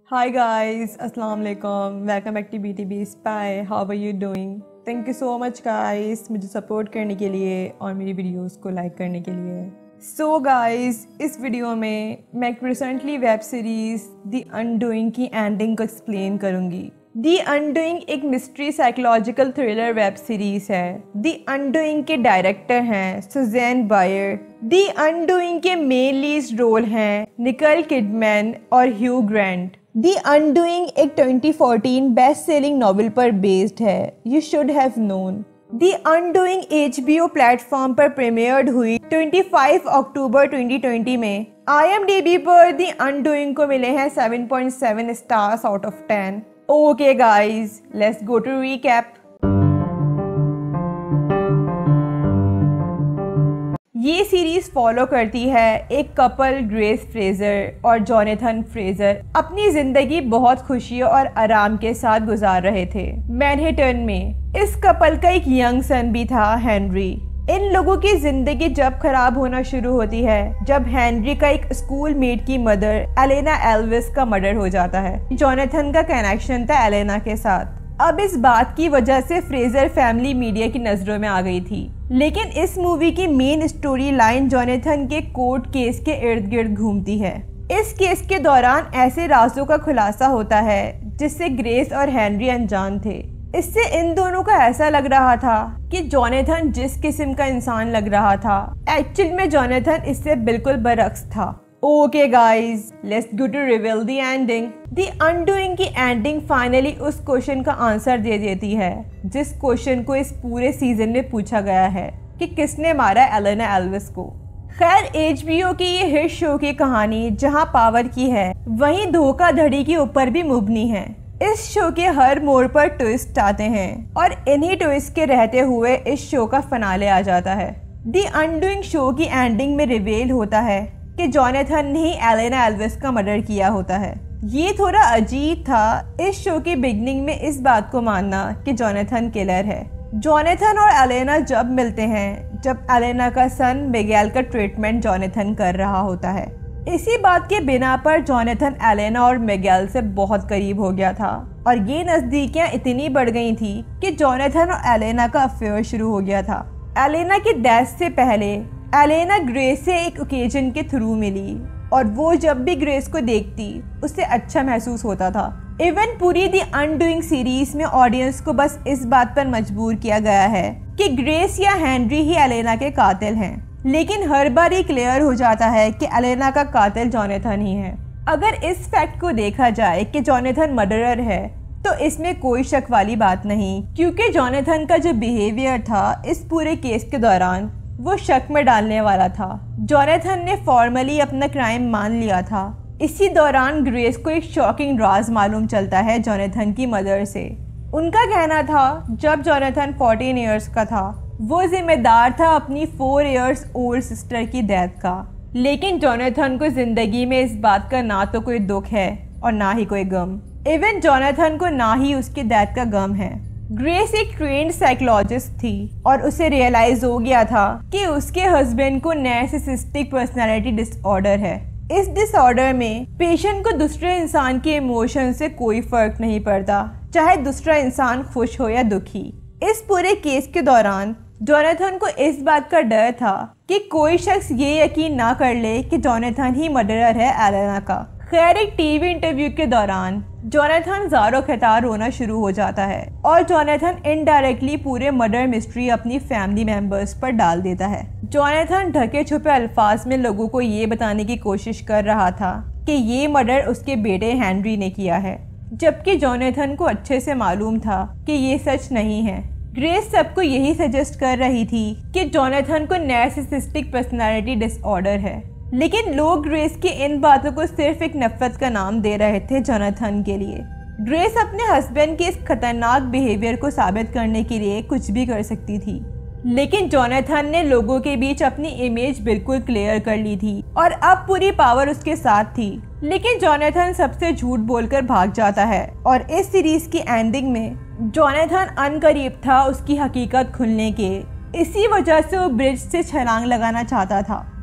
Hi guys, Assalamu alaikum. Welcome back to BTB Spy. How are you doing? Thank you so much guys मुझे support करने के लिए और मेरी videos को लाइक करने के लिए। So guys, इस वीडियो में मैं एक recently web series the undoing की एंडिंग को एक्सप्लेन करूँगी। दी अनडूइंग एक mystery psychological thriller web series है। दी अनडूइंग के डायरेक्टर हैं सुज़ैन बायर। दी अनडूइंग के मेन लीड रोल हैं निकोल किडमैन और ह्यू ग्रांट। दी अनडूइंग एक 2014 बेस्ट सेलिंग नॉवेल पर बेस्ड है। You should have known. The undoing HBO platform पर प्रीमियर्ड हुई 25 अक्टूबर 2020 में। IMDb पर दी अनडूइंग को मिले हैं 7.7 stars out of 10। Okay guys, let's go to recap. ये सीरीज फॉलो करती है एक कपल ग्रेस फ्रेजर और जोनाथन फ्रेजर अपनी जिंदगी बहुत खुशी और आराम के साथ गुजार रहे थे मैनहट्टन में। इस कपल का एक यंग सन भी था हेनरी। इन लोगों की जिंदगी जब खराब होना शुरू होती है जब हेनरी का एक स्कूल मेट की मदर एलेना एल्विस का मर्डर हो जाता है। जोनाथन का कनेक्शन था एलेना के साथ। अब इस बात की वजह से फ्रेजर फैमिली मीडिया की नजरों में आ गई थी। लेकिन इस मूवी की मेन स्टोरी लाइन जोनाथन के कोर्ट केस के इर्द गिर्द घूमती है। इस केस के दौरान ऐसे राजों का खुलासा होता है जिससे ग्रेस और हेनरी अनजान थे। इससे इन दोनों को ऐसा लग रहा था कि जोनाथन जिस किस्म का इंसान लग रहा था एक्चुअल में जोनाथन इससे बिल्कुल बरअक्स था। Okay guys, let's go to reveal the ending. The undoing की एंडिंग फाइनली उस क्वेश्चन का आंसर दे देती है जिस क्वेश्चन को इस पूरे सीजन में पूछा गया है कि किसने मारा एलेना एल्विस को। खैर, HBO की ये हिट शो की कहानी जहां पावर की है वहीं धोखाधड़ी के ऊपर भी मुबनी है। इस शो के हर मोड़ पर ट्विस्ट आते हैं और इन्हीं ट्विस्ट के रहते हुए इस शो का फिनाले आ जाता है। द अनडूइंग शो की एंडिंग में रिवील होता है कि जोनाथन ने ही एलेना एल्विस का मर्डर किया होता है। ये थोड़ा अजीब था इस शो की बिगनिंग में इस बात को मानना कि जोनाथन किलर है। जोनाथन और एलेना जब मिलते हैं जब एलेना का सन मिगेल का ट्रीटमेंट जोनाथन कर रहा होता है। इसी बात के बिना पर जोनाथन एलेना और मिगेल से बहुत करीब हो गया था और ये नजदीकियां इतनी बढ़ गई थी कि जोनाथन और एलेना का अफेयर शुरू हो गया था। एलेना की डेथ से पहले एलेना ग्रेस से एक ओकेजन के थ्रू मिली और वो जब भी ग्रेस को देखती उसे अच्छा महसूस होता था। इवन पूरी दी अनडूइंग सीरीज में ऑडियंस को बस इस बात पर मजबूर किया गया है कि ग्रेस या हेनरी ही एलेना के कातिल हैं। लेकिन हर बार ये क्लियर हो जाता है कि एलेना का कातिल जोनाथन ही है। अगर इस फैक्ट को देखा जाए कि जोनाथन मर्डरर है तो इसमें कोई शक वाली बात नहीं, क्योंकि जोनाथन का जो बिहेवियर था इस पूरे केस के दौरान वो शक में डालने वाला था। जोनाथन ने फॉर्मली अपना क्राइम मान लिया था। इसी दौरान ग्रेस को एक शॉकिंग राज मालूम चलता है जोनाथन की मदर से। उनका कहना था जब जोनाथन 14 इयर्स का था वो जिम्मेदार था अपनी 4 इयर्स ओल्ड सिस्टर की डेथ का। लेकिन जोनाथन को जिंदगी में इस बात का ना तो कोई दुख है और ना ही कोई गम। इवन जोनाथन को ना ही उसकी डेथ का गम है। ग्रेस एक ट्रेन्ड साइकोलॉजिस्ट थी और उसे रियलाइज हो गया था कि उसके हस्बैंड को नार्सिसिस्टिक पर्सनालिटी डिसऑर्डर है। इस डिसऑर्डर में पेशेंट को दूसरे इंसान के इमोशन से कोई फर्क नहीं पड़ता, चाहे दूसरा इंसान खुश हो या दुखी। इस पूरे केस के दौरान जोनाथन को इस बात का डर था कि कोई शख्स ये यकीन ना कर ले कि जोनाथन ही मर्डरर है एलेना का। खैर, एक टीवी इंटरव्यू के दौरान जोनाथन ज़ारो खतार रोना शुरू हो जाता है और जोनाथन इनडायरेक्टली पूरे मर्डर मिस्ट्री अपनी फैमिली मेंबर्स पर डाल देता है। जोनाथन ढके छुपे अल्फाज में लोगों को ये बताने की कोशिश कर रहा था कि ये मर्डर उसके बेटे हेनरी ने किया है, जबकि जोनाथन को अच्छे से मालूम था कि ये सच नहीं है। ग्रेस सबको यही सजेस्ट कर रही थी कि जोनाथन को नार्सिसिस्टिक पर्सनालिटी डिसऑर्डर है। लेकिन लोग ग्रेस की इन बातों को सिर्फ एक नफरत का नाम दे रहे थे जोनाथन के लिए। ग्रेस अपने हस्बैंड के इस खतरनाक बिहेवियर को साबित करने के लिए कुछ भी कर सकती थी। लेकिन जोनाथन ने लोगों के बीच अपनी इमेज बिल्कुल क्लियर कर ली थी और अब पूरी पावर उसके साथ थी। लेकिन जोनाथन सबसे झूठ बोलकर भाग जाता है और इस सीरीज की एंडिंग में जोनाथन अनकरीब था उसकी हकीकत खुलने के। इसी वजह से वो ब्रिज से छलांग लगाना चाहता था।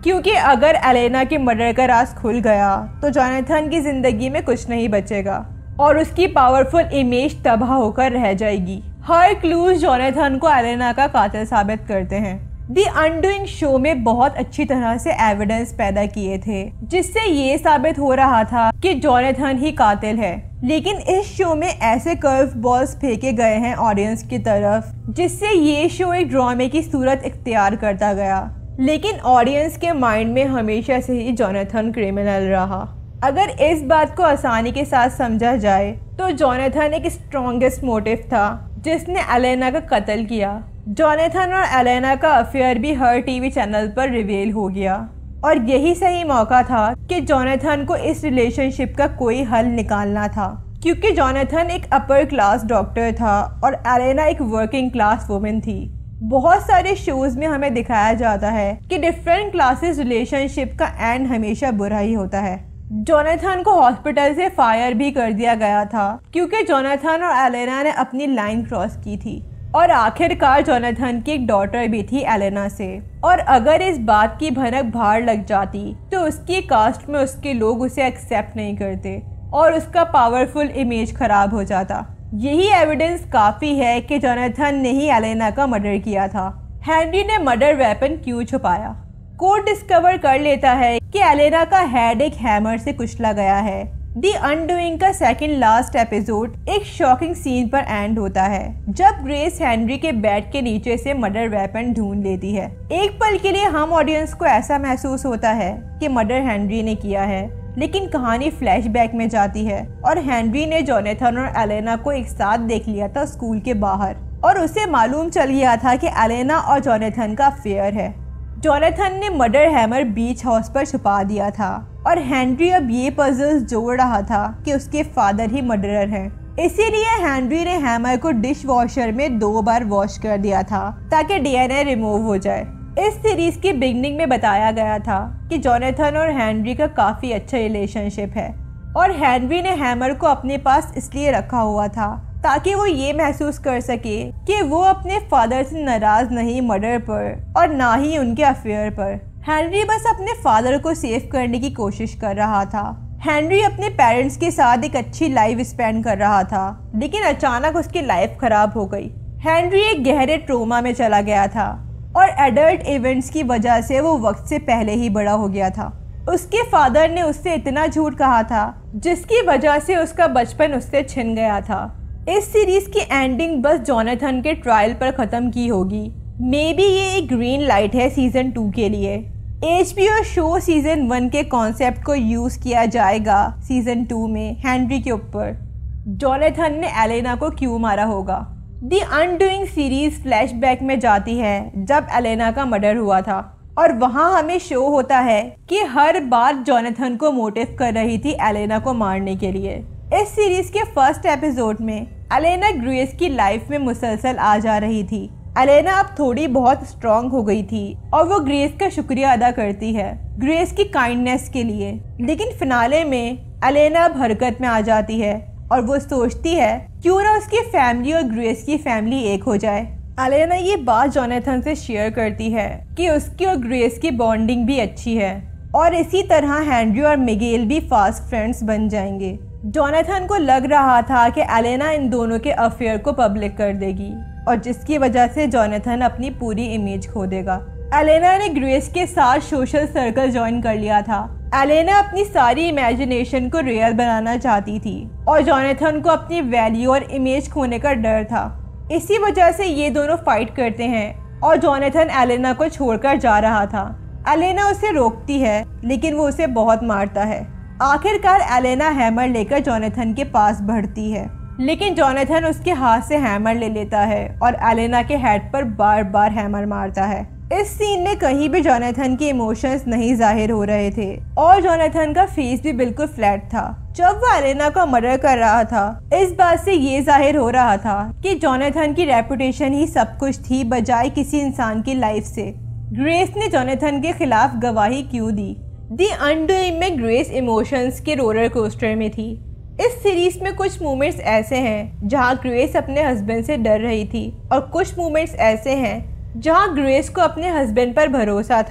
क्योंकि अगर एलेना के मर्डर का राज खुल गया तो जोनाथन की जिंदगी में कुछ नहीं बचेगा और उसकी पावरफुल इमेज तबाह होकर रह जाएगी। हर क्लूज जोनाथन को एलेना का कातिल साबित करते हैं। द अनडूइंग शो में बहुत अच्छी तरह से एविडेंस पैदा किए थे जिससे ये साबित हो रहा था कि जोनाथन ही कातिल है। लेकिन इस शो में ऐसे कर्व बॉल्स फेंके गए हैं ऑडियंस की तरफ जिससे ये शो एक ड्रामे की सूरत इख्तियार करता गया। लेकिन ऑडियंस के माइंड में हमेशा से ही जोनाथन क्रिमिनल रहा। अगर इस बात को आसानी के साथ समझा जाए तो जोनाथन एक स्ट्रॉन्गेस्ट मोटिव था जिसने एलेना का कत्ल किया। जोनाथन और एलेना का अफेयर भी हर टीवी चैनल पर रिवील हो गया और यही सही मौका था कि जोनाथन को इस रिलेशनशिप का कोई हल निकालना था, क्योंकि जोनाथन एक अपर क्लास डॉक्टर था और एलेना एक वर्किंग क्लास वुमेन थी। बहुत सारे शोज में हमें दिखाया जाता है कि डिफरेंट क्लासेस रिलेशनशिप का एंड हमेशा बुरा ही होता है। जोनाथन को हॉस्पिटल से फायर भी कर दिया गया था क्योंकि जोनाथन और एलेना ने अपनी लाइन क्रॉस की थी और आखिरकार जोनाथन की एक डॉटर भी थी एलेना से। और अगर इस बात की भनक बाहर लग जाती तो उसकी कास्ट में उसके लोग उसे एक्सेप्ट नहीं करते और उसका पावरफुल इमेज खराब हो जाता। यही एविडेंस काफी है कि जोनाथन ने ही एलेना का मर्डर किया था। हेनरी ने मर्डर वेपन क्यों छुपाया? कोर्ट डिस्कवर कर लेता है कि एलेना का हेड एक हैमर से कुचला गया है। द अनडूइंग का सेकंड लास्ट एपिसोड एक शॉकिंग सीन पर एंड होता है जब ग्रेस हेनरी के बेड के नीचे से मर्डर वेपन ढूंढ लेती है। एक पल के लिए हम ऑडियंस को ऐसा महसूस होता है कि मर्डर हेनरी ने किया है, लेकिन कहानी फ्लैशबैक में जाती है और हेनरी ने जोनाथन और एलेना को एक साथ देख लिया था स्कूल के बाहर और उसे मालूम चल गया था कि एलेना और जोनाथन का अफेयर है। जोनाथन ने मर्डर हैमर बीच हाउस पर छुपा दिया था और हेनरी अब ये पजल्स जोड़ रहा था कि उसके फादर ही मर्डरर हैं। इसीलिए हेनरी ने हैमर को डिश वॉशर में 2 बार वॉश कर दिया था ताकि डीएनए रिमूव हो जाए। इस सीरीज की बिगनिंग में बताया गया था कि जोनाथन और हेनरी का काफी अच्छा रिलेशनशिप है और हेनरी ने हैमर को अपने पास इसलिए रखा हुआ था ताकि वो ये महसूस कर सके कि वो अपने फादर से नाराज नहीं मर्डर पर और ना ही उनके अफेयर पर। हेनरी बस अपने फादर को सेव करने की कोशिश कर रहा था। हेनरी अपने पेरेंट्स के साथ एक अच्छी लाइफ स्पेंड कर रहा था, लेकिन अचानक उसकी लाइफ खराब हो गई। हेनरी एक गहरे ट्रोमा में चला गया था और एडल्ट इवेंट्स की वजह से वो वक्त से पहले ही बड़ा हो गया था। उसके फादर ने उससे इतना झूठ कहा था जिसकी वजह से उसका बचपन उससे छिन गया था। इस सीरीज की एंडिंग बस जोनाथन के ट्रायल पर खत्म की होगी। मे बी ये एक ग्रीन लाइट है सीजन 2 के लिए। HBO शो सीजन 1 के कॉन्सेप्ट को यूज किया जाएगा सीजन 2 में हेनरी के ऊपर। जोनाथन ने एलेना को क्यों मारा होगा? द अनडूइंग सीरीज फ्लैशबैक में जाती है जब एलेना का मर्डर हुआ था और वहाँ हमें शो होता है कि हर बार जोनाथन को मोटिव कर रही थी एलेना को मारने के लिए। इस सीरीज के फर्स्ट एपिसोड में एलेना ग्रेस की लाइफ में मुसलसल आ जा रही थी। एलेना अब थोड़ी बहुत स्ट्रॉन्ग हो गई थी और वो ग्रेस का शुक्रिया अदा करती है ग्रेस की काइंडनेस के लिए। लेकिन फिनाले में एलेना अब हरकत में आ जाती है और वो सोचती है क्यों ना उसकी फैमिली और ग्रेस की फैमिली एक हो जाए। एलेना ये बात जोनाथन से शेयर करती है कि उसकी और ग्रेस की बॉन्डिंग भी अच्छी है और इसी तरह हेनरी और मिगेल भी फास्ट फ्रेंड्स बन जाएंगे। जोनाथन को लग रहा था कि एलेना इन दोनों के अफेयर को पब्लिक कर देगी और जिसकी वजह से जोनाथन अपनी पूरी इमेज खो देगा। एलेना ने ग्रेस के साथ सोशल सर्कल ज्वाइन कर लिया था। एलेना अपनी सारी इमेजिनेशन को रियल बनाना चाहती थी और जोनाथन को अपनी वैल्यू और इमेज खोने का डर था। इसी वजह से ये दोनों फाइट करते हैं और जोनाथन एलेना को छोड़कर जा रहा था। एलेना उसे रोकती है लेकिन वो उसे बहुत मारता है। आखिरकार एलेना हैमर लेकर जोनाथन के पास बढ़ती है, लेकिन जोनाथन उसके हाथ से हैमर ले लेता है और एलेना के हेड पर बार बार हैमर मारता है। इस सीन में कहीं भी जोनाथन के इमोशंस नहीं जाहिर हो रहे थे और जोनाथन का फेस भी बिल्कुल फ्लैट था। जब वो एलेना का मर्डर कर रहा था, इस बात से ये जाहिर हो रहा था कि जोनाथन की रेपुटेशन ही सब कुछ थी बजाय किसी इंसान की लाइफ से। ग्रेस ने जोनाथन के खिलाफ गवाही क्यों दी? द अनडूइंग में ग्रेस इमोशंस के रोलर कोस्टर में थी। इस सीरीज में कुछ मोमेंट्स ऐसे हैं जहां ग्रेस अपने हस्बैंड से डर रही थी और कुछ मोमेंट्स ऐसे हैं जहां ग्रेस को अपने हस्बैंड पर भरोसा था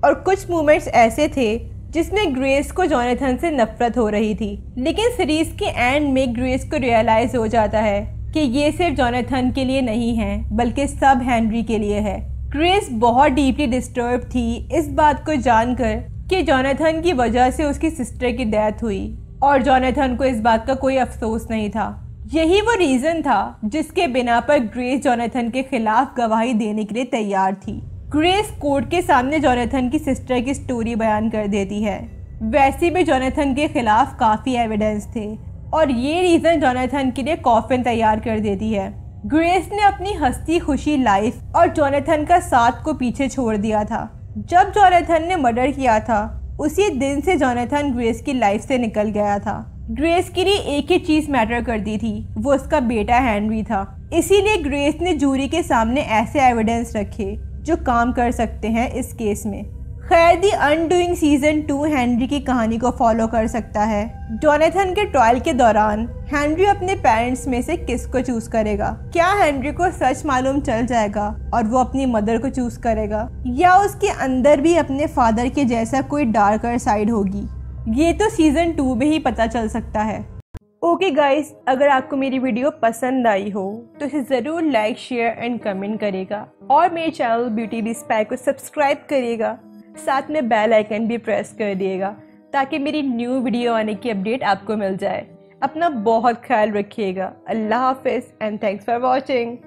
और कुछ मोमेंट्स ऐसे थे जिसमें ग्रेस को जोनाथन से नफरत हो रही थी। लेकिन सीरीज के एंड में ग्रेस को रियलाइज हो जाता है कि ये सिर्फ जोनाथन के लिए नहीं है बल्कि सब हेनरी के लिए है। ग्रेस बहुत डीपली डिस्टर्ब थी इस बात को जानकर कि जोनाथन की वजह से उसकी सिस्टर की डेथ हुई और जोनाथन को इस बात का कोई अफसोस नहीं था। यही वो रीजन था जिसके बिना पर ग्रेस जोनाथन के खिलाफ गवाही देने के लिए तैयार थी। ग्रेस कोर्ट के सामने जोनाथन की सिस्टर की स्टोरी बयान कर देती है। वैसे भी जोनाथन के खिलाफ काफ़ी एविडेंस थे और ये रीज़न जोनाथन के लिए कॉफिन तैयार कर देती है। ग्रेस ने अपनी हंसी खुशी लाइफ और जोनाथन का साथ को पीछे छोड़ दिया था। जब जोनाथन ने मर्डर किया था उसी दिन से जोनाथन ग्रेस की लाइफ से निकल गया था। ग्रेस के लिए एक ही चीज़ मैटर करती थी, वो उसका बेटा हेनरी था। इसीलिए ग्रेस ने जूरी के सामने ऐसे एविडेंस रखे जो काम कर सकते हैं इस केस में। खैर दी अनडूइंग सीजन 2 हेनरी की कहानी को फॉलो कर सकता है। जोनाथन के ट्रायल के दौरान हेनरी अपने पेरेंट्स में से किसको चूज करेगा? क्या हेनरी को सच मालूम चल जाएगा और वो अपनी मदर को चूज करेगा, या उसके अंदर भी अपने फादर के जैसा कोई डार्कर साइड होगी? ये तो सीजन 2 में ही पता चल सकता है। ओके गाइस, अगर आपको मेरी वीडियो पसंद आई हो तो इसे ज़रूर लाइक शेयर एंड कमेंट करेगा और मेरे चैनल ब्यूटी बी स्पाई को सब्सक्राइब करिएगा। साथ में बेल आइकन भी प्रेस कर दिएगा ताकि मेरी न्यू वीडियो आने की अपडेट आपको मिल जाए। अपना बहुत ख्याल रखिएगा। अल्लाह हाफिज़ एंड थैंक्स फॉर वॉचिंग।